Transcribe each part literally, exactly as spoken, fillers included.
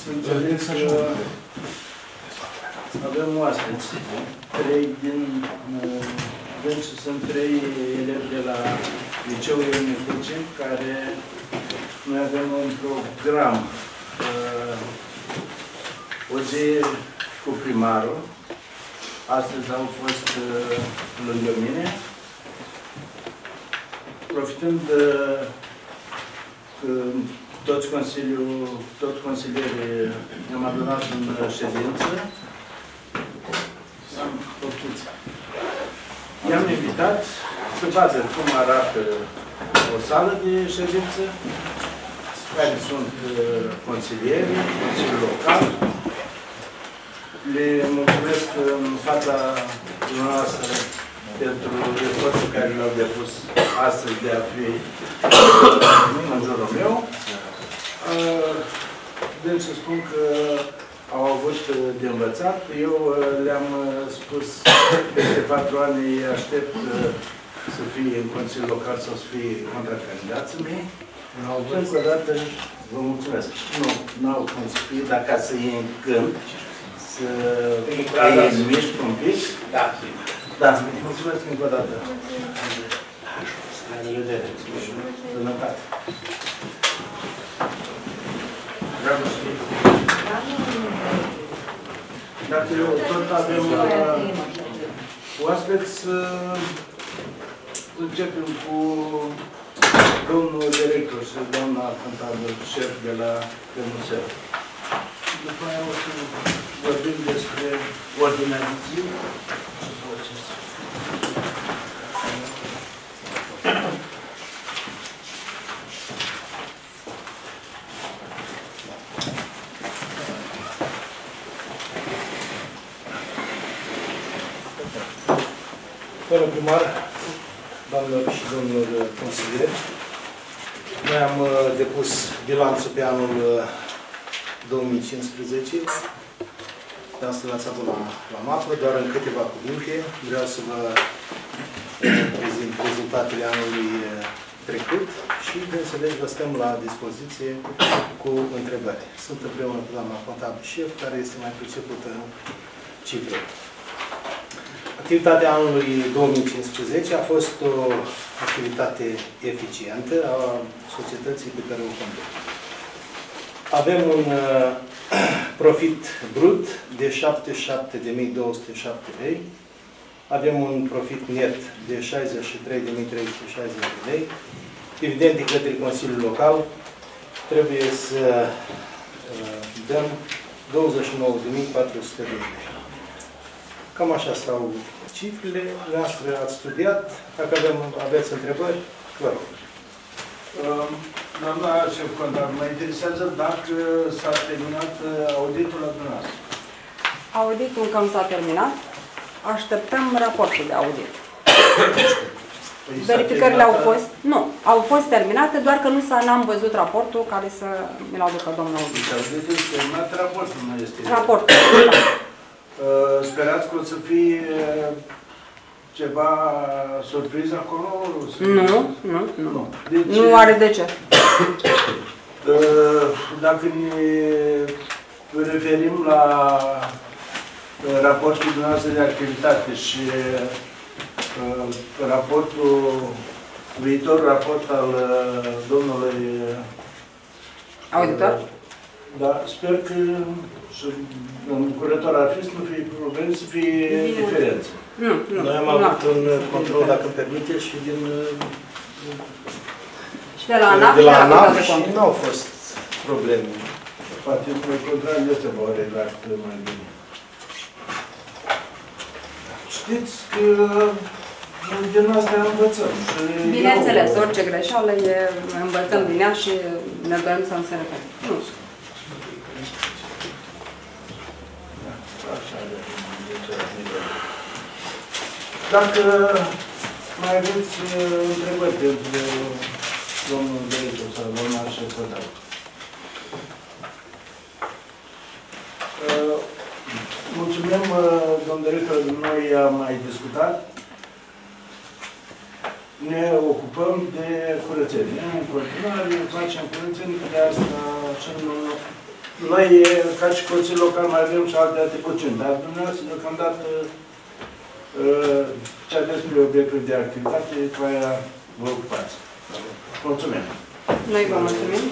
să înțelegeți că avem oaspeți. Trei din... Deci sunt trei elevi de la Liceul Ion Cucin, care noi avem un program. O zi cu primarul. Astăzi au fost lângă mine. Profitând că toți consiliul, tot consilierii ne-am adunat în ședință, am făcut. I-am invitat să vadă cum arată o sală de ședință, care sunt consilierii, consiliul local. Le mulțumesc în fața dumneavoastră pentru efortul care l-au depus astăzi de a fi în jurul meu. Deci să spun că au avut de învățat. Eu le-am spus peste patru ani aștept să fie în Consiliul Local sau să fie contracandidații mei. Încă o dată vă mulțumesc. Nu, n-au cum să fie, dar ca să iei în câmp, să îi mișc un pic. Da. Da, mulțumesc încă o dată. La revedere. Sănătate. Dacă eu tot avem oaspeți, începem cu domnul director și doamna contabil șef de la Museu. După aia o să vorbim despre ordinea de zi. Doamnă primar, doamnelor și domnilor consilieri, noi am depus bilanțul pe anul două mii cincisprezece. De asta l-ați avut la, la mapă, doar în câteva cuvinte. Vreau să vă prezint rezultatele anului trecut și, bineînțeles, vă stăm la dispoziție cu întrebări. Sunt împreună cu doamna contabil șef, care este mai pricepută în cifre. Activitatea anului două mii cincisprezece a fost o activitate eficientă a societății pe care o conduc. Avem un uh, profit brut de șaptezeci și șapte de mii două sute șapte lei. Avem un profit net de șaizeci și trei de mii trei sute șaizeci de lei. Dividende către Consiliul Local trebuie să uh, dăm douăzeci și nouă de mii patru sute de lei. Cam așa stau cifrele. Noastre ați studiat. Dacă avem, aveți întrebări, vă rog. Doamna șef contabil, mă interesează dacă s-a terminat auditul la dumneavoastră. Auditul încă nu s-a terminat. Așteptăm raportul de audit. Păi Verificările au fost, nu, au fost terminate, doar că nu s-a, n-am văzut raportul care să mi-l aducă domnul audit. Deci este terminat raportul, nu este? Raportul, da. Sperați că o să fie ceva surpriză acolo? Nu, nu, nu. Nu, deci, nu are de ce. Dacă ne referim la raportul dumneavoastră de activitate și raportul, viitor raport al domnului Auditor? Da, sper că și în curător ar fi să nu fie probleme, să fie diferențe. Nu, nu. Noi am avut un control, dacă îmi permite, și din și de la ANAF, de la ANAF și nu au fost probleme. Poate pe contrar este vor regla mai bine. Știți că din asta învățăm. Bineînțeles, orice greșeală e, învățăm din ea și ne dorim să nu se repete. Nu. Dacă mai aveți întrebări pentru domnul director sau doamna șefătar. Mulțumim, domnul director, noi am mai discutat. Ne ocupăm de curățenie. În continuare facem curățenie, de asta și în Noi, ca și Consiliul Local, mai avem și alte atribuțiuni, dar dumneavoastră, deocamdată, ce aveți pe obiectul de activitate, cu aia vă ocupați. Mulțumim! Noi vă mulțumim!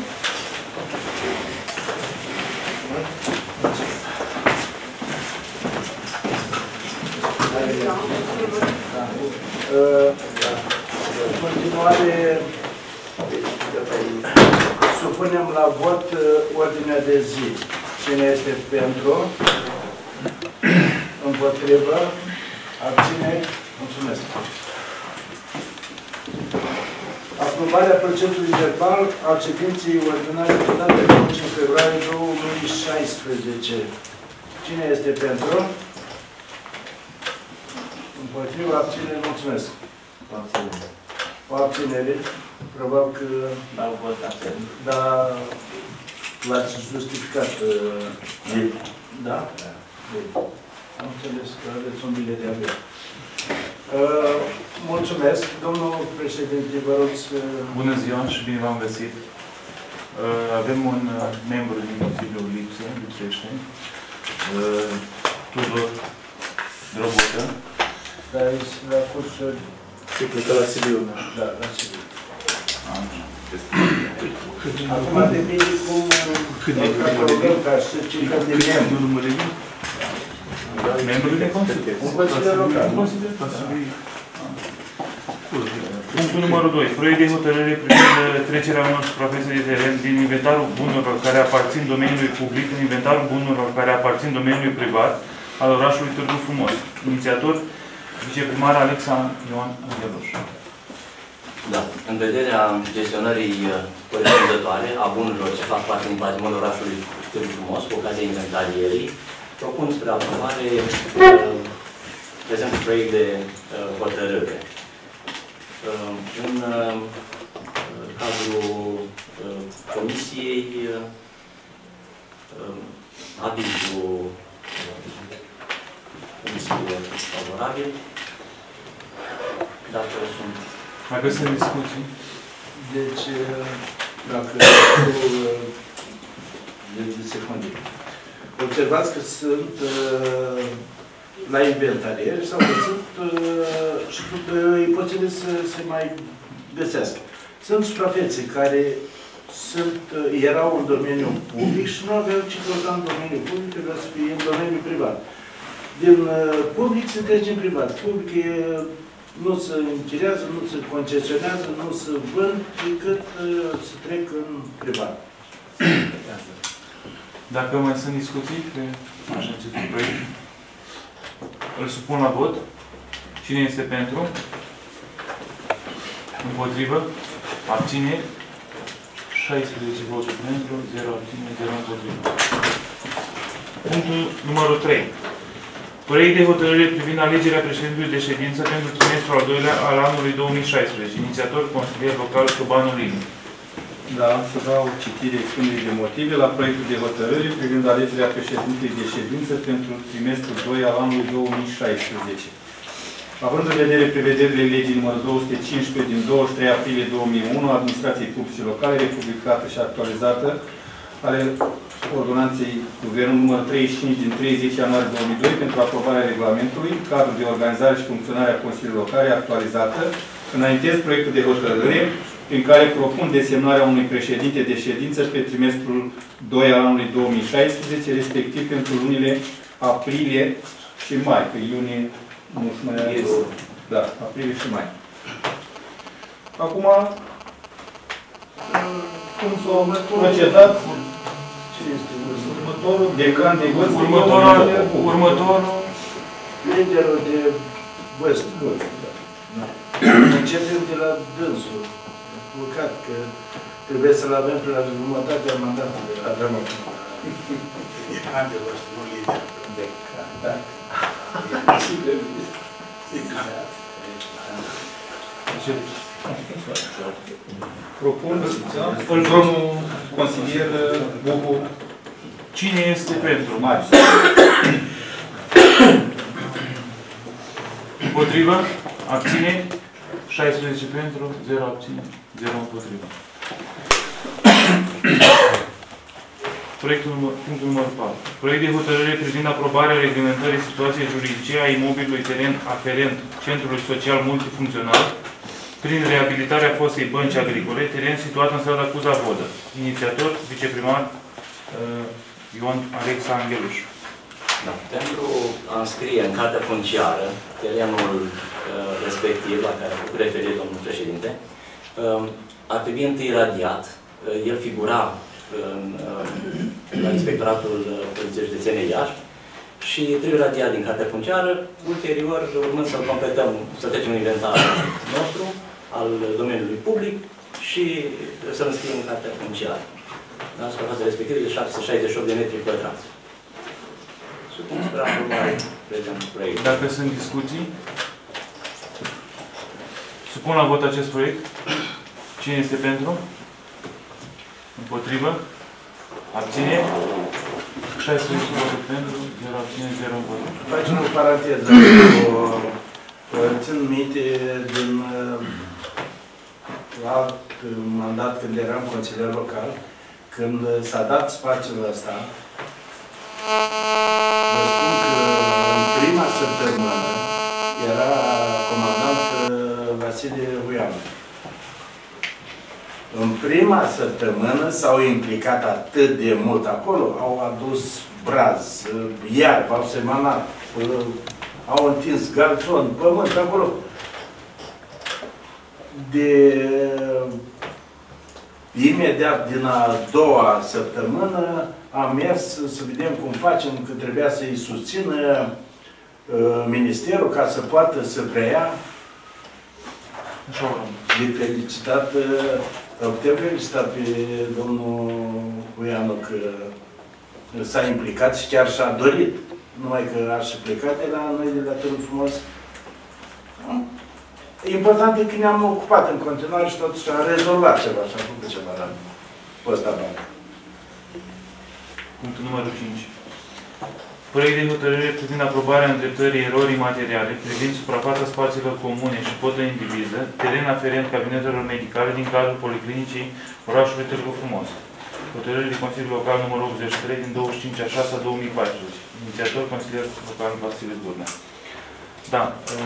În continuare, supunem la vot ordinea de zi. Cine este pentru? Împotrivă? Abțineri? Mulțumesc. Aprobarea procesului verbal al ședinței ordinare de data de cinci februarie două mii șaisprezece. Cine este pentru? Împotriva, abținere, mulțumesc. O abținere. Probabil că... L-au votat. Da, l-ați justificat. Da? Am înțeles că aveți un bilet de avion. Uh, mulțumesc. Domnul președinte, vă rog să... Bună ziua și bine v-am găsit. Uh, avem un uh, membru din Consiliul lipsă, lipsește. Uh, Tudor Drobotă. Dar la cursuri... Se plecă la Sibiu. Da, la Sibiu. Acum depinde cum... Cât de cât ca să cifrăm de membru. Nu numărul Membrul de Consiliu. Un Consiliu Local. Punctul numărul doi. Proiect de hotărâre privind trecerea unor suprafețe de teren din inventarul bunurilor care aparțin domeniului public în inventarul bunurilor care aparțin domeniului privat al orașului Târgu Frumos. Inițiator, viceprimar Alexa Ioan Angeluș. Da. În vederea gestionării corespunzătoare a bunurilor ce fac parte din patrimoniul orașului Târgu Frumos, cu ocazia inventarierii, propun spre aprobare uh, prezentul proiect de uh, hotărâre. Uh, în uh, cadrul uh, comisiei, uh, avizul uh, comisiei favorabil, dacă sunt... Mai găsim discuții? Deci, dacă de secunde. Observați că sunt la inventariere, s-au găsit și e posibil să se mai găsească. Sunt suprafețe care sunt, erau în domeniul public și nu aveau ce căuta în domeniul public, trebuia să fie în domeniul privat. Din public se trece în privat. Public e, nu se închiriază, nu se concesionează, nu se vând, decât se trec în privat. Dacă mai sunt discuții pe acest proiect, îl supun la vot. Cine este pentru? Împotrivă? Abține? șaisprezece voturi pentru, zero abține, zero împotrivă. Punctul numărul trei. Proiect de hotărâre privind alegerea președintelui de ședință pentru trimestrul al doilea al anului două mii șaisprezece. Inițiator, consilier local Șobanu Linu. Da, să dau citire expunerii de motive la proiectul de hotărâre privind alegerea președintelui de ședință pentru trimestrul doi al anului două mii șaisprezece. Având în vedere prevederile legii numărul două sute cincisprezece din douăzeci și trei aprilie două mii unu, Administrației Publice Locale, republicată și actualizată, ale ordonanței Guvernului numărul treizeci și cinci din treizeci ianuarie două mii doi pentru aprobarea regulamentului, cadrul de organizare și funcționare a Consiliului Locale actualizată, înaintez proiectul de hotărâre prin care propun desemnarea unui președinte de ședință pe trimestrul doi al anului două mii șaisprezece, respectiv pentru lunile aprilie și mai, pe iunie nu știu mai are. Da, aprilie și mai. Acum, cum s-a procedat următorul decan de vârstă? Următorul, următorul liderul de vârstă. Începem de la dânsul. Păcat că trebuie să-l avem pe la jumătatea mandatului. Avem o decan de vârstă, nu lider. Decan, da. Propun domnul consilier Bubu. Cine este pentru? Mari. Împotrivă? Abține? șaisprezece pentru, zero abține, zero împotrivă. Proiectul număr, punctul numărul patru. Proiect de hotărâre privind aprobarea reglementării situației juridice a imobilului teren aferent Centrului Social Multifuncțional prin reabilitarea fostei bănci agricole, teren situat în strada Cuza Vodă. Inițiator, viceprimar uh, Ion Alexa Angeluș. Da. Pentru a înscrie în cartea funciară terenul uh, respectiv, la care a referit domnul președinte, uh, ar trebui întâi radiat. Uh, el figura în, uh, la Inspectoratul Poliției Județene Iași și trebuie radiat din cartea funciară. Ulterior, urmând să completăm, să trecem în inventarul nostru, al domeniului public și să înscriem în cartea funciară. La suprafața respectivă de șapte sute șaizeci și opt de metri pătrați. Supun spre aprobare prezentul proiect. Dacă sunt discuții, supun la vot acest proiect. Cine este pentru? Împotrivă? Abține? șaisprezece voturi pentru, zero abține, zero împotrivă. Facem o paranteză. Țin minte din alt mandat când eram consilier local, când s-a dat spațiul ăsta, vă spun că în prima săptămână era comandant Vasile Vuianu. În prima săptămână s-au implicat atât de mult acolo, au adus braz, iarbă, au semanat, au întins galțon, pământ acolo. De imediat din a doua săptămână am mers să vedem cum facem, că trebuia să-i susțină uh, ministerul ca să poată să preia. De felicitat, uh, putem felicita pe domnul Vuianu că s-a implicat și chiar și-a dorit. Numai că ar și plecat de la noi, de la Târgu Frumos. Important e că ne-am ocupat în continuare și totuși am rezolvat ceva și am făcut ceva la posta bancă. Punctul numărul cinci. Proiect de hotărâre privind aprobarea îndreptării erorii materiale privind suprafața spațiilor comune și podă indiviză, teren aferent cabinetelor medicale din cadrul Policlinicii orașului Târgu Frumos. Hotărâre de Consiliul Local numărul optzeci și trei din douăzeci și cinci a șasea două mii paisprezece. Inițiator Consilier Local Vasile Burnea. Da.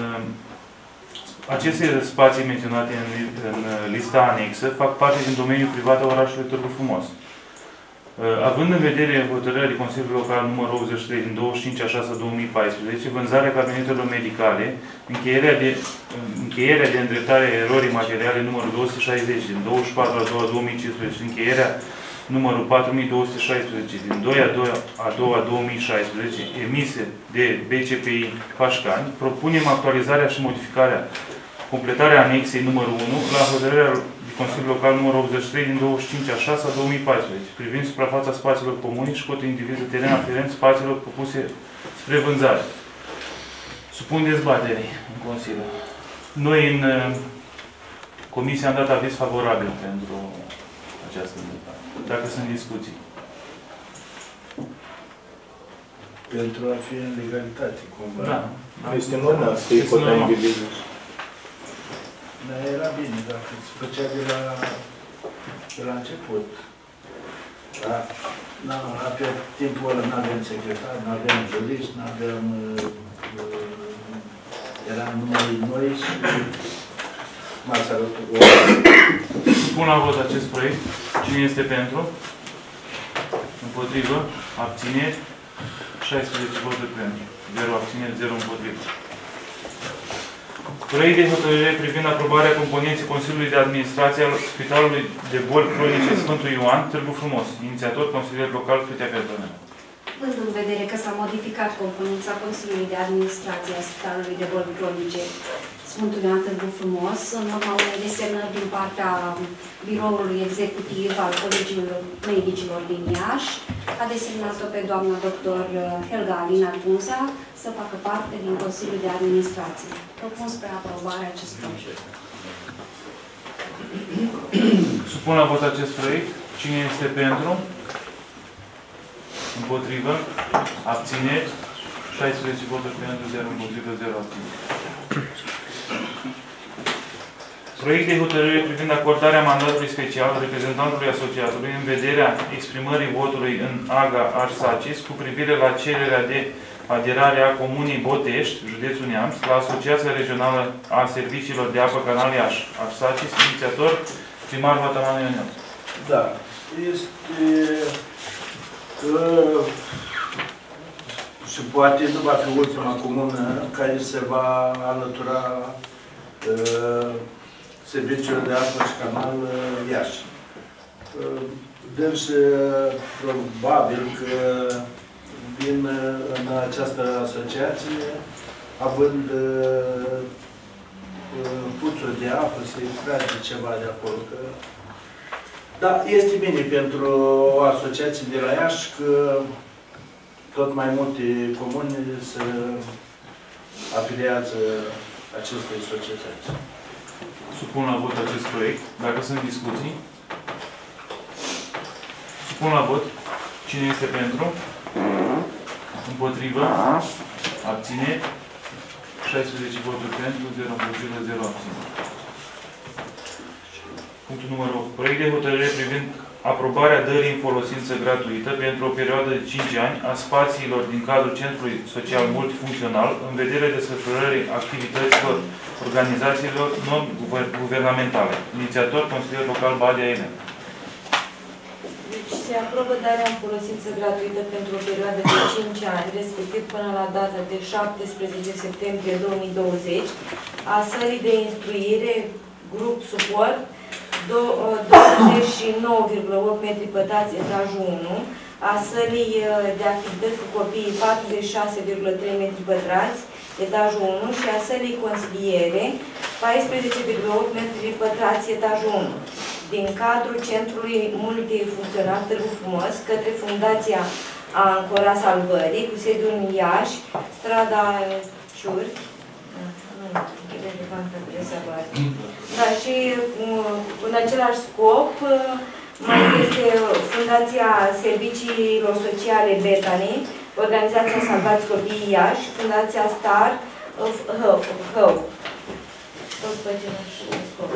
Aceste spații menționate în, în lista anexă fac parte din domeniul privat al orașului Târgu Frumos. Având în vedere hotărârea de Consiliul Local numărul optzeci și trei din douăzeci și cinci a șasea două mii paisprezece, vânzarea cabinetelor medicale, încheierea de, încheierea de îndreptare a erorii materiale numărul două sute șaizeci din douăzeci și patru a doua două mii cincisprezece și încheierea numărul patru mii două sute șaisprezece din doi a doua două mii șaisprezece, emise de B C P I Pașcani, propunem actualizarea și modificarea, completarea anexei numărul unu la hotărârea de Consiliul Local numărul optzeci și trei din douăzeci și cinci a șasea două mii paisprezece, privind suprafața spațiilor comune și cotă indiviză teren aferent spațiilor propuse spre vânzare. Supun dezbaterii în Consiliu. Noi în Comisie am dat aviz favorabil pentru această întâmplare. Dacă sunt discuții. Pentru a fi în legalitate, cumva. Da. Este normal să fie cota indiviză. Dar era bine, dacă se făcea de la, de la început. Da? Na, pe timpul ăla nu aveam secretar, nu aveam juriști, nu aveam... Uh, eram numai noi și m-a salutat. Pun la vot acest proiect. Cine este pentru? Împotrivă? Abțineri? șaisprezece voturi pentru. zero abțineri, zero împotrivă. Proiect de hotărâre privind aprobarea componenței Consiliului de Administrație al Spitalului de Boli Cronice Sfântul Ioan, Târgu Frumos. Inițiator, consilier local, Critea Perdonen. Având în vedere că s-a modificat componența Consiliului de Administrație a Spitalului de Boli Cronice Sfântul Ioan Târgu Frumos, în urma unei desemnări din partea biroului executiv al Colegiului Medicilor din Iași, a desemnat-o pe doamna doctor Helga Alina Tunza să facă parte din Consiliul de Administrație. Propun spre aprobarea acestui proiect. Supun la vot acest proiect. Cine este pentru? Împotrivă? Abțineri? șaisprezece voturi pentru, zero împotrivă, zero abțineri. Proiect de hotărâre privind acordarea mandatului special reprezentantului asociatului în vederea exprimării votului în AGA Arsacis cu privire la cererea de aderare a Comunei Botești, județul Neamț, la Asociația Regională a Serviciilor de Apă Canal Iași, Arsacis, inițiator primar Vataman Ioneam. Da. Este că și poate nu va fi ultima comună care se va alătura uh, serviciul de apă și canal uh, Iași. Uh, deci, uh, probabil că vin uh, în această asociație, având uh, uh, puțuri de apă, să extrage ceva de acolo. Că... Da, este bine pentru o asociație de la Iași că tot mai multe comuni se afiliază acestei societăți. Supun la vot acest proiect. Dacă sunt discuții. Supun la vot. Cine este pentru? Împotrivă? Abține? șaisprezece voturi pentru, zero împotrivă, zero abține. Punctul numărul opt. Proiect de hotărâre privind aprobarea dării în folosință gratuită pentru o perioadă de cinci ani a spațiilor din cadrul Centrului Social Multifuncțional în vederea desfășurării activităților organizațiilor non-guvernamentale. Inițiator, consilier local Badia Elena. Deci se aprobă darea în folosință gratuită pentru o perioadă de cinci ani, respectiv până la data de șaptesprezece septembrie două mii douăzeci, a sălii de instruire, grup suport, douăzeci și nouă virgulă opt metri pătrați, etajul unu, a sălii de activități cu copiii patruzeci și șase virgulă trei metri pătrați, etajul unu și a sălii consiliere paisprezece virgulă opt metri pătrați, etajul unu, din cadrul Centrului Multifuncțional Târgu Frumos către Fundația Ancora Salvării, cu sediul în Iași, strada Ciuri. Da, și în același scop mai este Fundația Serviciilor Sociale Betani, Organizația Salvați Copiii Iași, Fundația Star Hău. Tot pe același scop.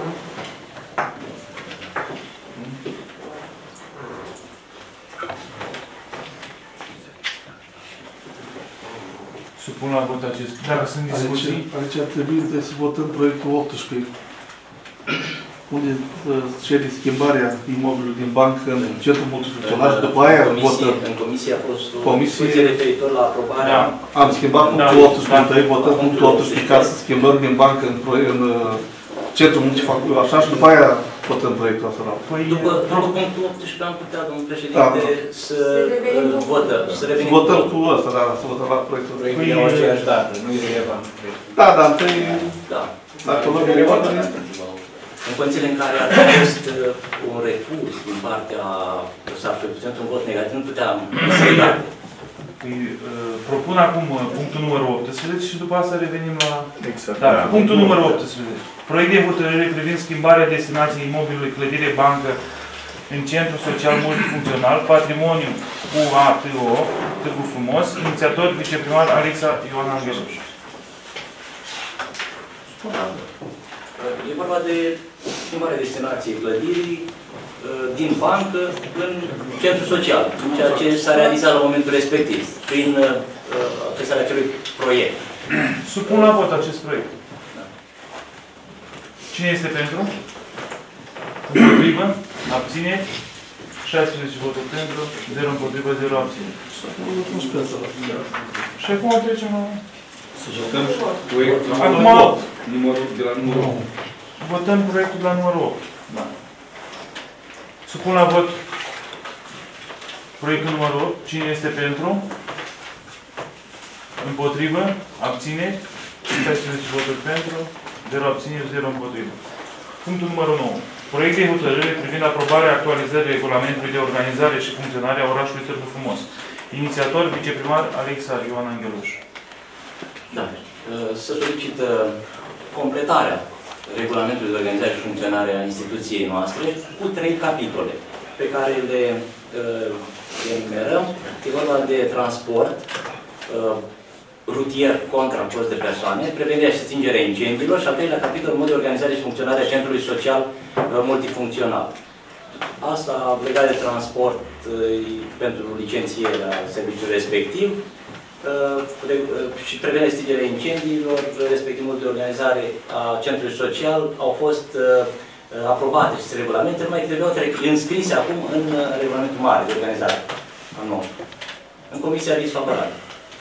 Supun la vot acest. Dacă sunt discuții. Aici ar trebui să votăm proiectul optsprezece. Unde cere schimbarea imobilului din bancă în centrul multifuncțional și după aia votăm. În comisie a fost o comisie discuție referitor la aprobarea... Da. Am schimbat punctul optsprezece, da. Votăm punctul optsprezece ca să schimbăm din bancă în, în centrul multifuncțional, așa, și după aia votăm proiectul ăsta. Păi, după, după punctul optsprezece am putea, domnul președinte, da, să votăm. Să revenim votăm cu ăsta, da, să votăm la proiectul. Proiectul e o aceeași dată, nu e relevant. Da, da, întâi... Da. Dacă nu e relevant, în condițiile în care a fost un refuz din partea s-ar fi putut un vot negativ, nu puteam să date. Păi, propun acum punctul numărul optsprezece și după asta revenim la... Exact. Da, punctul numărul optsprezece. Proiect de hotărâre privind schimbarea destinației imobilului clădire bancă în Centru Social Multifuncțional, Patrimoniu U A T O, Târgu Frumos, inițiator viceprimar Alexa Ioana Angheluș. E vorba de schimbarea destinației clădirii din bancă în centru social, ceea ce s-a realizat la momentul respectiv, prin accesarea acelui proiect. Supun la vot acest proiect. Da. Cine este pentru? Împotrivă? Abține? șaisprezece voturi pentru, zero împotrivă, zero abține. Și acum trecem la... Să votăm proiectul numărul de la numărul opt. Votăm proiectul de la numărul opt. Da. Supun la vot proiectul numărul opt. Cine este pentru? Împotrivă? Abține? șaisprezece voturi pentru, zero abține, zero împotrivă. Punctul numărul nouă. Proiect de hotărâre privind aprobarea actualizării regulamentului de organizare și funcționare a orașului Târgu Frumos. Inițiator, viceprimar Alexa Ioana Angheluș. Da. Se solicită completarea regulamentului de organizare și funcționare a instituției noastre cu trei capitole pe care le uh, enumerăm. E vorba de transport, uh, rutier contra post de persoane, prevederea și stingerea incendiilor și al treilea capitol, mod de organizare și funcționare a centrului social multifuncțional. Asta legat de transport pentru licențierea serviciului respectiv și prevederea stingerea incendiilor, respectiv mod de organizare a centrului social, au fost aprobate aceste regulamente, numai că trebuiau înscrise acum în regulamentul mare de organizare al nostru. În comisia aviz favorabil.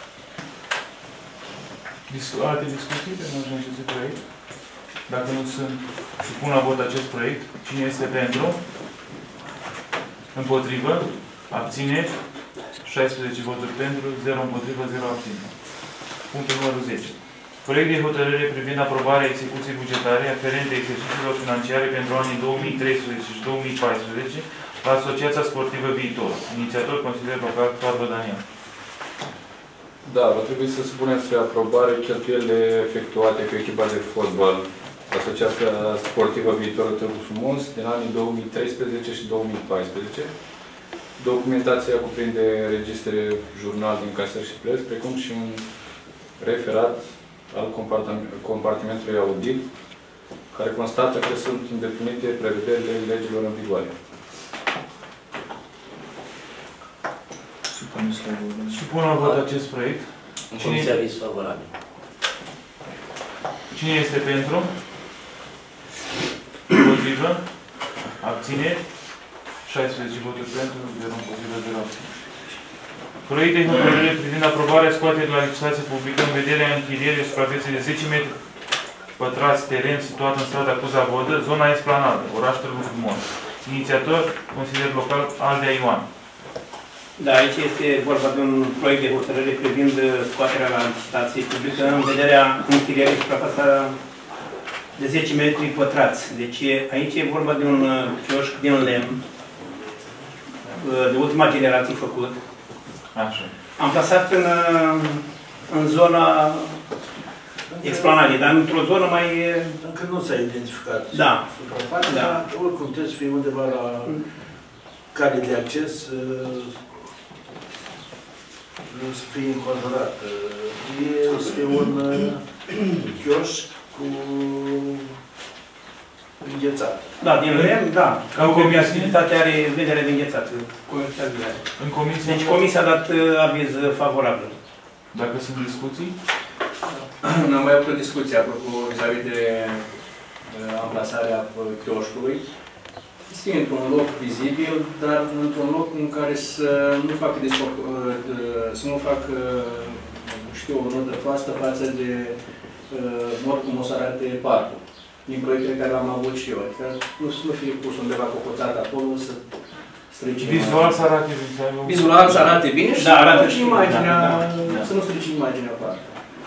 Alte discuții pe marginea acestui proiect? Dacă nu sunt, supun la vot acest proiect. Cine este pentru? Împotrivă? Abțineri? șaisprezece voturi pentru, zero împotrivă, zero abțineri. Punctul numărul zece. Proiect de hotărâre privind aprobarea execuției bugetare aferente exercițiilor financiare pentru anii două mii treisprezece și două mii paisprezece la Asociația Sportivă Viitor. Inițiator Consilier Local Toarvă Daniel. Da, va trebui să supunem spre aprobare cheltuielile efectuate cu echipa de fotbal Asociația Sportivă Viitor Târgu Frumos din anii două mii treisprezece și două mii paisprezece. Documentația cuprinde registre, jurnal din casări și plăți, precum și un referat al compartimentului audit, care constată că sunt îndeplinite prevederile legilor în vigoare. Supun la vot acest proiect. În comisia aviz favorabil. Cine este pentru? Împotrivă? Abțineri? șaisprezece voturi pentru, zero împotrivă, zero abțineri. Proiect de hotărâre privind aprobarea scoaterii la licitație publică în vederea închirierii suprafeței de zece metri pătrați teren situat în strada Cuza Vodă, zona Esplanadă, oraș Târgu Frumos. Inițiator, consilier local Aldea Ioan. Da, aici este vorba de un proiect de hotărâre privind scoaterea la licitație publică în vederea închirierii suprafața de zece metri pătrați. Deci aici e vorba de un chioșc din lemn, de ultima generație făcut. Așa. Am plasat în, în zona explanării, dar într-o zonă mai... Încă nu s-a identificat. Da. Suprafața, da. Oricum trebuie să fie undeva la cale de acces, să fie înconjurat. Este un chioșc cu înghețat. Da, din lemn, da. Ca comisie are vedere de înghețat. În comisie... Deci comisia a dat aviz favorabil. Dacă sunt discuții? Am mai avut o discuție apropo vis-a-vis de amplasarea chioșcului. Este într-un loc vizibil, dar într-un loc în care să nu fac, să nu fac știu, o notă proastă față de mod cum o să arate parcul. Din proiectele care l-am avut și eu. Adică nu, nu fie pus undeva cocoțat acolo, să strice vizual să arate bine. Vizual să arate bine și da, arată și imaginea, da, da. Să nu strice imaginea parcului.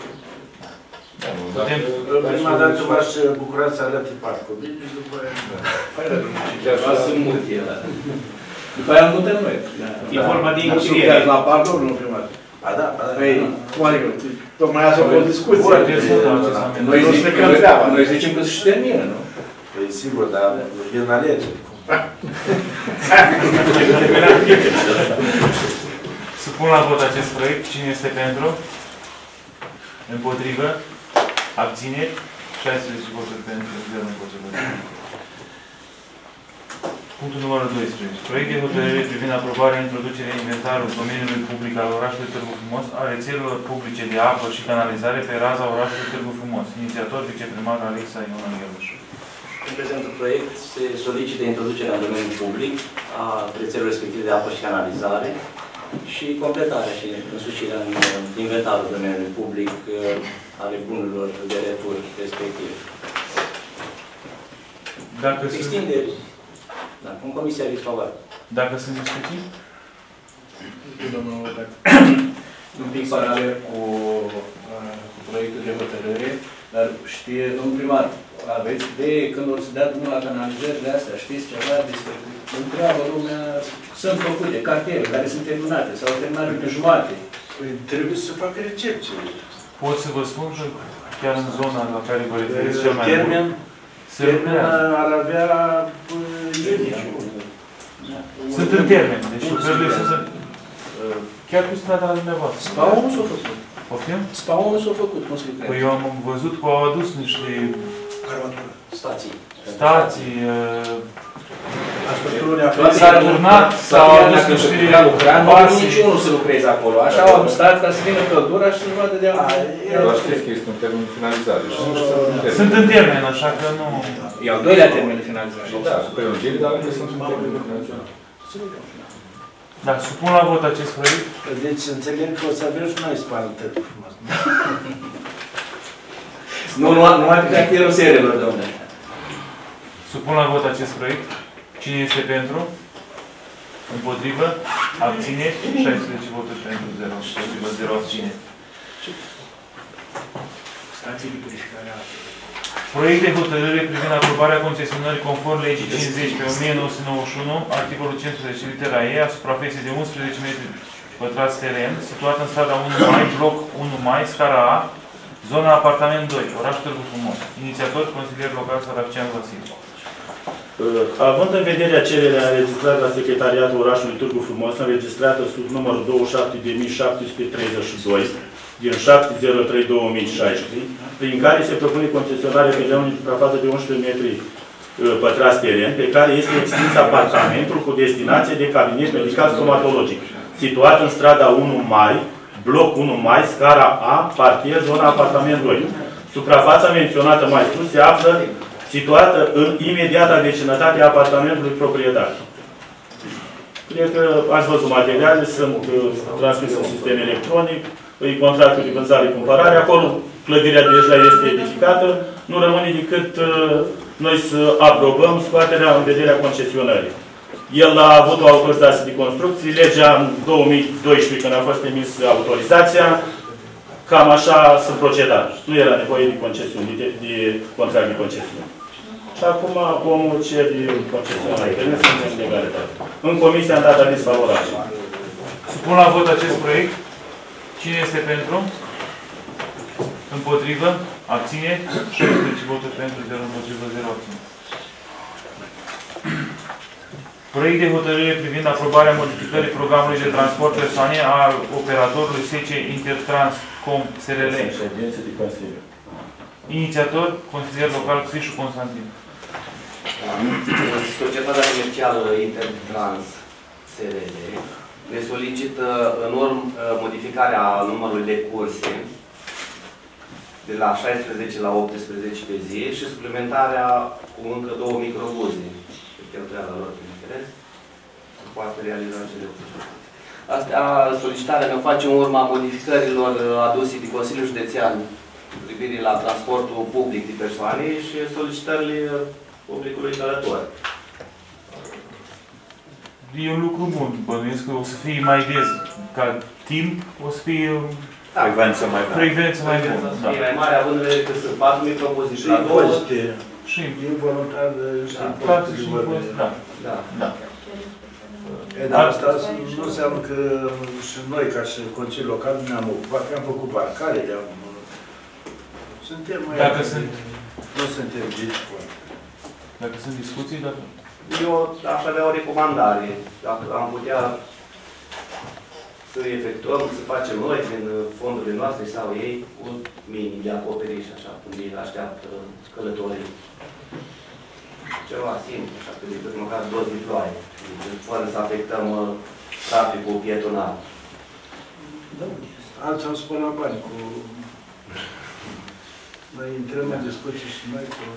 Prima dată v-aș bucura să arăte parcul. Bine, după aia... Să multe, da. După aia mutăm noi. E vorba de închiriere. La parcul, nu prima dată. A, da, a, da. Păi, cum adică? Tocmai asta a fost discuție. Noi zicem că se termină, nu? Păi, sigur, dar vin alegeri. Supun la vot acest proiect. Cine este pentru? Împotrivă? Abțineri? șaisprezece voturi pentru, zero împotrivă. Punctul numărul doisprezece. Proiect de hotărâre privind aprobarea introducerii inventarului domeniului public al orașului Târgu Frumos a rețelelor publice de apă și canalizare pe raza orașului Târgu Frumos. Inițiator, viceprimar Alexa Ion Angheluș. În prezentul proiect se solicită introducerea în domeniul public a rețelelor respective de apă și canalizare și completarea și însușirea în inventarul domeniului public ale bunurilor de retur respective. Dacă extinderi, da, în comisia aviz favorabil. Dacă sunt discuții? Domnul un pic paralel cu, cu proiectul de hotărâre, dar știe, domnul primar, aveți idee când o să dea drumul la canalizările astea, știți ceva despre... Întreabă lumea, sunt făcute cartiere care sunt terminate sau terminate pe jumate. Păi trebuie să facă recepție. Pot să vă spun că chiar în zona la care vă referiți cel mai termen, mult, termen ar avea iunie. Sunt în termen, deci lucrările sunt... Chiar cu strada la dumneavoastră. Spaul nu s-a făcut. Poftim? Spaul nu s-a făcut, cum se lucrează? Păi eu am văzut că au adus niște Stații. stații, S-a turnat, s-au adus niște vase. Niciunul să lucreze acolo. Așa au stat ca să vină căldura și să-și vadă de acolo. Dar știți că este un termen de finalizare. Sunt în termen, așa că nu... E al doilea termen de finalizare. Da, prelungiri, dar încă sunt în termen de finalizare. Da, supun la vot acest proiect. Deci înțeleg că o să avem și noi spală frumos. Nu, nu, nu mai putea chirul serelor, domnule. Supun la vot acest proiect. Cine este pentru? Împotrivă? Abține? șaisprezece voturi pentru, zero. Împotrivă, zero abține. Proiect de hotărâre privind aprobarea concesionării conform legii cincizeci pe o mie nouă sute nouăzeci și unu, articolul cincisprezece, litera E, a suprafeței de unsprezece metri pătrați teren, situat în strada unu mai, bloc unu mai, scara A, zona apartament doi, oraș Târgu Frumos. Inițiator, consilier local Sărafcean Vasile. Având în vedere cererea înregistrată la Secretariatul Orașului Târgu Frumos, înregistrată sub numărul douăzeci și șapte de mii șapte sute treizeci și doi, din șapte zero trei două mii șaisprezece, prin care se propune concesionarea pe unui suprafață de unsprezece metri pătrați teren, pe care este extins apartamentul cu destinație de cabinet medical stomatologic, situat în strada unu mai, bloc unu mai, scara A, parter, zona apartament doi. Suprafața menționată mai sus se află situată în imediata vecinătate a apartamentului proprietar. Cred că ați văzut materiale, sunt uh, transmise în sistem electronic, îi contractul de vânzare-cumpărare, acolo clădirea deja este edificată, nu rămâne decât uh, noi să aprobăm scoaterea în vederea concesionării. El a avut o autorizație de construcție, legea în două mii doisprezece, când a fost emis autorizația, cam așa s-a procedat. Nu era nevoie de concesiuni, de, de contract de concesiune. Și acum omul cer de concesionare, că nu suntem în legalitate. În comisie am dat aviz favorabil. Supun la vot acest proiect. Cine este pentru? Împotrivă? Abține? șaisprezece voturi pentru, zero împotrivă, zero abține. Proiect de hotărâre privind aprobarea modificării programului de transport persoane al operatorului S C Intertranscom S R L. Inițiator, consilier local Crișu Constantin. Societatea comercială Intertrans S R L ne solicită în urmă modificarea numărului de curse de la șaisprezece la optsprezece pe zi și suplimentarea cu încă două microbuze pe cheltuiala lor pe interes să poată realiza cele lucruri. Asta solicitarea ne face în urma modificărilor aduse de Consiliul Județean cu privire la transportul public de persoane și solicitările publicului călător. E un lucru bun. Bănuiesc că o să fie mai des ca timp, o să fie da, frecvență mai bună. Frecvență mai bună. Să fie mai mare, având în vedere că sunt patru microbuze și impozite. Și involuntar și impozite. Și impozite, da. Da. Da. Dar asta nu înseamnă că și noi, ca și Consiliul Local, ne-am ocupat, că am făcut parcare, am... Suntem mai... Dacă sunt... Nu suntem zici. Dacă sunt discuții, dacă... Eu aș avea o recomandare. Dacă am putea să efectuăm, să facem noi din fondurile noastre sau ei, un minim de acoperiș, așa, când ei așteaptă călătorii. Ceva simplu, așa, că decât măcar dos de ploaie, fără să afectăm traficul pietonal. Da, alții au spălat bani cu... Noi intrăm în discuții și noi cu...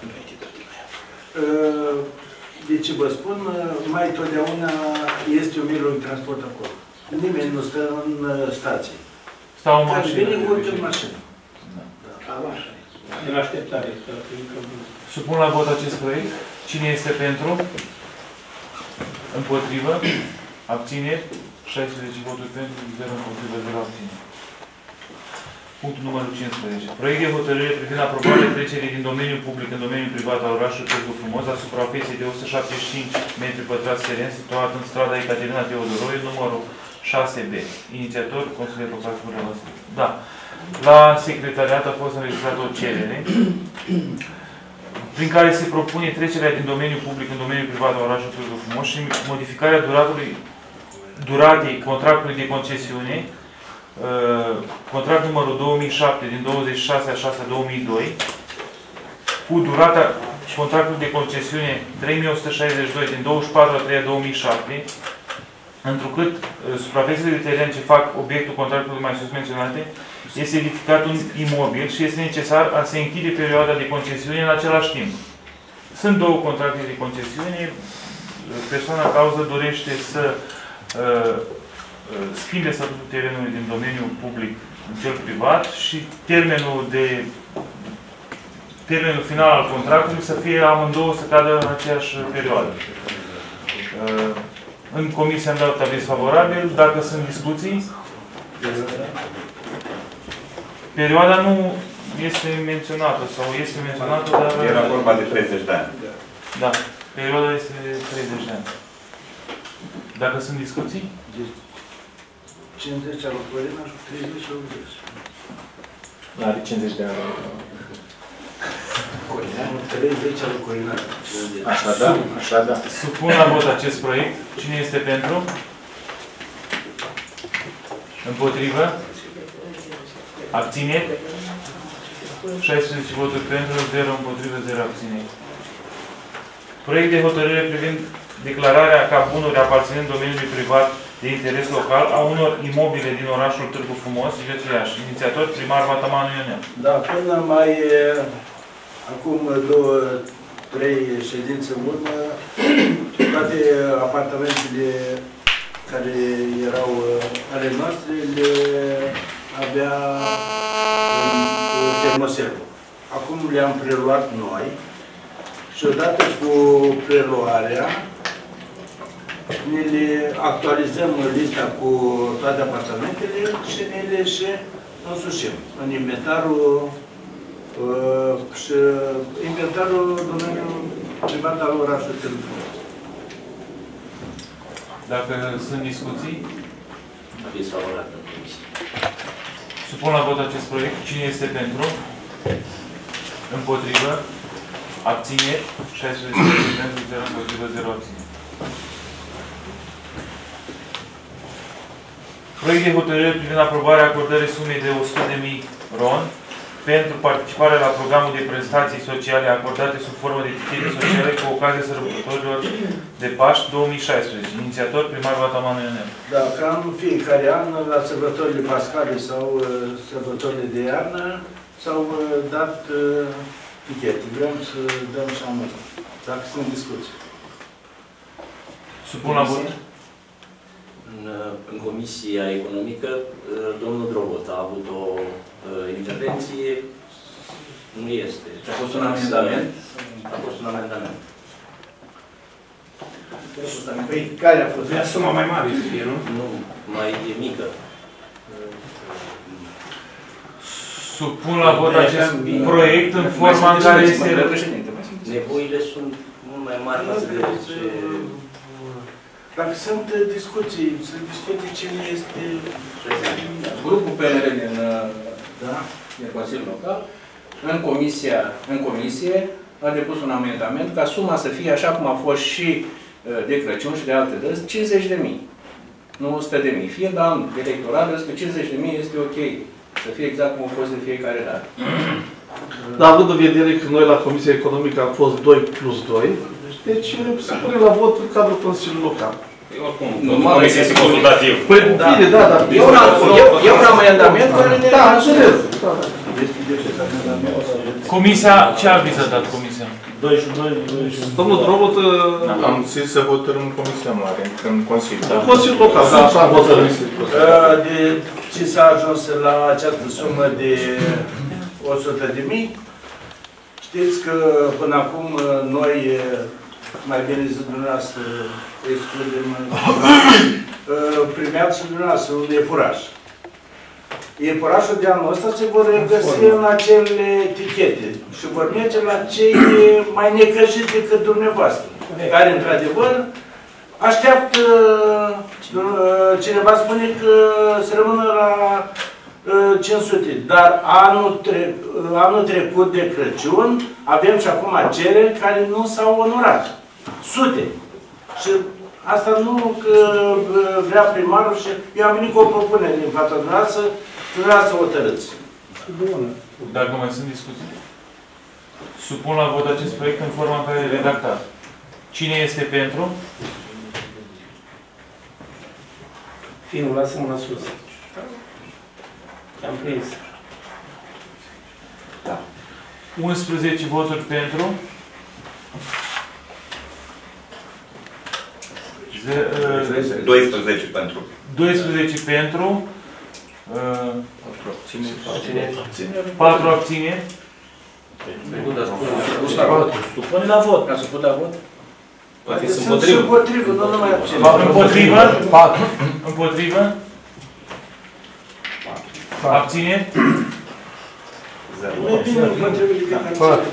Deci vă spun, mai totdeauna este un mijloc de transport acolo. Nimeni nu stă în stație. Stau în mașină. Vine cu în mașină. Cam așa. În așteptare. Supun la vot acest proiect. Cine este pentru? Împotrivă? Abțineri? șaisprezece voturi pentru, zero împotrivă, zero abțineri. Punctul numărul cincisprezece. Proiect de hotărâre privind aprobarea trecerii din domeniul public în domeniul privat al orașului Târgu Frumos asupra suprafeței de o sută șaptezeci și cinci metri pătrați teren situat în strada Ecaterina Teodoroiu, numărul șase B. Inițiator, consilier local Curea Vasile. Da. La secretariat a fost înregistrată o cerere prin care se propune trecerea din domeniul public în domeniul privat al orașului Târgu Frumos și modificarea duratului duratei contractului de concesiune, contract numărul două mii șapte din douăzeci și șase a șasea două mii doi, cu durata contractului de concesiune trei mii o sută șaizeci și doi din douăzeci și patru a treia două mii șapte, întrucât suprafețele de teren ce fac obiectul contractului mai sus menționate, este edificat un imobil și este necesar a se închide perioada de concesiune în același timp. Sunt două contracte de concesiune. Persoana cauză dorește să uh, schimbe statutul terenului din domeniul public în cel privat și termenul de termenul final al contractului să fie amândouă să cadă în aceeași perioadă. Uh, în comisie am dat aviz favorabil. Dacă sunt discuții, perioada nu este menționată sau este menționată, dar... Era vorba de treizeci de ani. Da, perioada este de treizeci de ani. Dacă sunt discuții? cincizeci al Corina și treizeci și optzeci. Are cincizeci de ani. Corina, treizeci al Corina. Așa da, așa da. Supun la vot acest proiect. Cine este pentru? Împotrivă? Abțineri? șaisprezece voturi pentru, zero împotrivă, zero abțineri. Proiect de hotărâre privind declararea ca bunuri aparținând domeniului privat de interes local a unor imobile din orașul Târgu Frumos, județul Iași. Inițiator primar Vatamanu Ionel. Da, până mai acum două, trei ședințe în urmă, toate apartamentele care erau ale noastre le avea în termoservul. Acum le-am preluat noi și odată cu preluarea ne le actualizăm lista cu toate apartamentele și ne le și însușim în inventarul uh, și inventarul domeniului privat al orașului Târgu Frumos. Dacă sunt discuții, aviz favorabil în comisie. supun la vot acest proiect. Cine este pentru? Împotrivă? Abțineri? șaisprezece pentru, zero împotrivă, zero abțineri. Proiect de hotărâre privind aprobarea acordării sumei de o sută de mii ron pentru participarea la programul de prestații sociale acordate sub formă de tichete sociale cu ocazia sărbătorilor de Paști două mii șaisprezece. Inițiator primar Vatamanu Ionel. Da, ca în fiecare an, la sărbătorile pascale sau uh, sărbătorile de iarnă, s-au uh, dat uh, tichete. Vrem să dăm și anul. Dacă sunt discuții. Supun la vot. În, în Comisia Economică, domnul Drobot a avut o uh, intervenție. Nu este. A fost un amendament? A fost un amendament. Păi, care a fost? Vrea suma mai mare să fie, nu? Nu, mai mică. Supun la vot acest proiect în forma în care este... Nevoile sunt mult mai mari față de ce... Dacă sunt discuții, să discute cine este... Grupul P N R din, da, din Consiliul Local, în, comisia, în comisie, a depus un amendament ca suma să fie așa cum a fost și de Crăciun și de alte dăți, cincizeci de mii. Nu o sută de mii. Fiind an electoral, că cincizeci de mii este ok. Să fie exact cum a fost de fiecare dată. Dar având în vedere că noi la Comisia Economică am fost doi plus doi, deci se pune la vot în cadrul Consiliului Local. Oricum, normal este consultativ. Păi, bine, da, dar... E un amendament care ne... Da, înțeles. Comisia, ce aviz a dat Comisia? doi și doi, doi și... Domnul Drobot... Am zis să votăm în Comisia Mare, în Consiliu. În Consiliul Local, da, așa am hotărât. De ce s-a ajuns la această sumă de o sută de mii? Știți că până acum noi, mai bine zis dumneavoastră, excludem, primeați și dumneavoastră un iepuraș. Iepurașul de anul ăsta se vor regăsi în acele etichete și vor merge la cei mai necăjiți decât dumneavoastră, care, într-adevăr, așteaptă, cineva spune că se rămână la cinci sute, dar anul, tre anul trecut de Crăciun avem și acum cereri care nu s-au onorat. Sute. Și Asta nu că vrea primarul și eu am venit cu o propunere din fața dumneavoastră, dumneavoastră să hotărâți. Bună. Dacă mai sunt discuții. Supun la vot acest proiect în forma în care e redactat. Cine este pentru? Finul, lasă mâna sus. Am prins. Da. unsprezece voturi pentru. doisprezece pentru. doisprezece pentru. patru abțineri. Supune la vot. Ca să put la vot? Poate sunt împotrivă, nu numai abțineri. Împotrivă? Împotrivă? Abțineri? Mai bine împotrivă decât abțineri.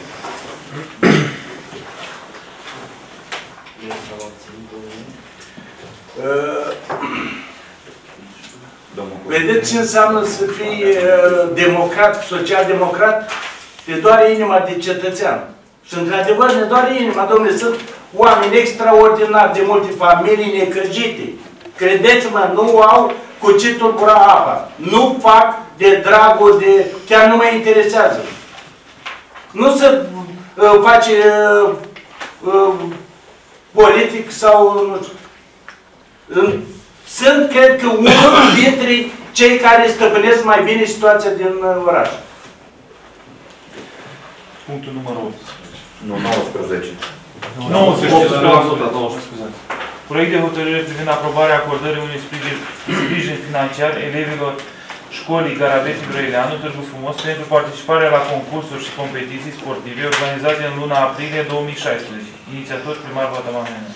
Vedeți ce înseamnă să fii democrat, social-democrat? Te doare inima de cetățean. Și într-adevăr ne doare inima, domnule, sunt oameni extraordinari de multe familii necăjite. Credeți-mă, nu au cu ce tulbura apa. Nu fac de dragul de... chiar nu mă interesează. Nu se uh, face uh, uh, politic sau... nu știu. Sunt, cred că, unul dintre cei care stăpânesc mai bine situația din oraș. Punctul numărul opt. Nu, nouăsprezece. nouăsprezece. Proiect de hotărâre privind aprobarea acordării unui sprijin, sprijin financiar elevilor școlii Garaveții Brăileanu, Târgu Frumos, pentru participarea la concursuri și competiții sportive organizate în luna aprilie două mii șaisprezece. Inițiator primar Vataman Nenea.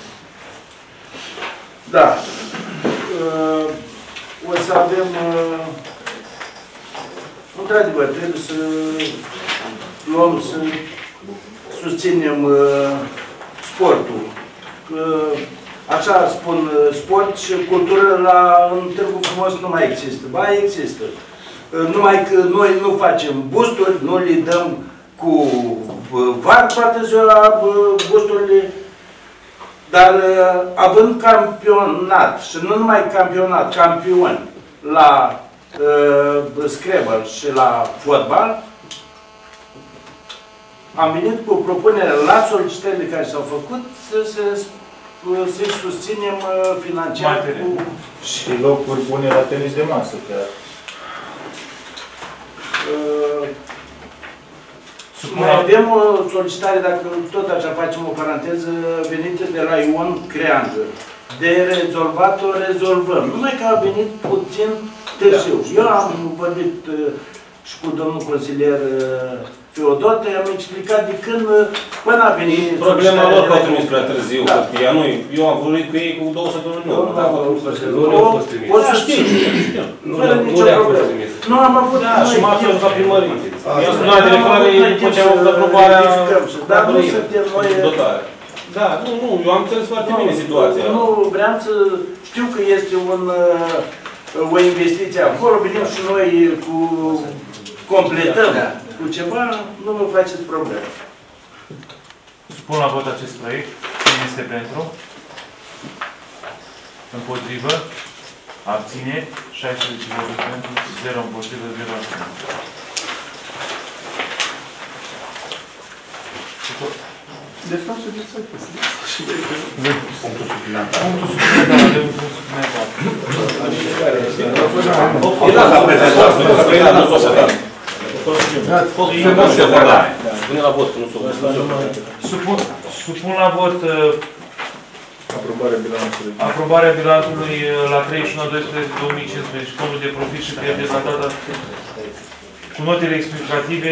Da. Uh, o să avem... Uh, într-adevăr, trebuie să luăm, să susținem uh, sportul. Uh, așa spun, uh, sport și cultură la, în Târgu Frumos nu mai există. Ba, există. Uh, numai că noi nu facem boosturi, nu le dăm cu uh, var toată ziua uh, boosturile. Dar uh, având campionat, și nu numai campionat, campioni la uh, Scrabble și la fotbal, am venit cu propunerea la solicitările care s-au făcut să se să susținem uh, financiar cu... Și locuri bune la tenis de masă, chiar. Uh, Mai avem o solicitare, dacă tot așa facem o paranteză, venită de la Ion Creangă. De rezolvat o rezolvăm. Numai că a venit puțin târziu. Da. Eu am vorbit uh, și cu domnul consilier uh, Feodot, i-am explicat de când uh, până a venit... Problema lor că au trimis prea târziu, da. Că ea nu, eu am vorbit cu ei cu două săptămâni. Nu, nu, nu a fost trimis. O să știu. Fără nicio problemă. Nu am avut... Da, și m-a fost la primărie. Eu sunt la directoare, după ce am avut aprobarea... Dar nu suntem noi... Da, nu, nu, eu am înțeles foarte bine situația. Nu vreau să știu că este un, o investiție acolo, venim și noi cu completăm cu ceva, nu vă faceți probleme. Supun la vot acest proiect. Cine este pentru? Împotrivă? Abțineri? șaisprezece voturi pentru, zero împotrivă, zero abțineri. De fapt, și de să și de punctul suplimentar. Punctul suplimentar, de un punct suplimentar. Era la prezentat, nu s-a prezentat, nu s-a prezentat. Spune la vot, nu s-o Supun la vot aprobarea bilanțului. Aprobarea bilanțului la treizeci și unu doisprezece două mii cincisprezece, fondul de profit și pierderi la data cu notele explicative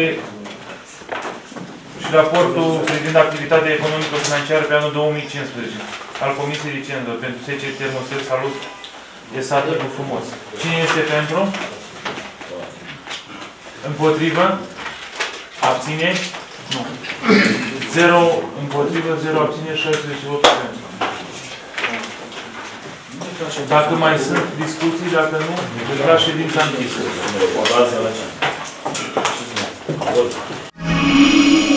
și raportul privind activitatea economico-financiară pe anul două mii cincisprezece al Comisiei de Cenizor pentru S C Termosel Salut de sat Târgu Frumos. Cine este pentru? Împotrivă? Abține? Nu. zero împotrivă, zero abține, șaisprezece voturi pentru. Dacă mai sunt discuții, dacă nu, declar ședința închisă.